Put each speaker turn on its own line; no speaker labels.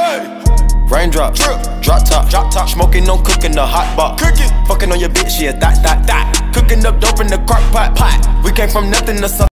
Raindrop, drop top, smoking on cooking the hot pot. Fucking on your bitch, yeah, that. Cooking up dope in the crock pot. We came from nothing to something.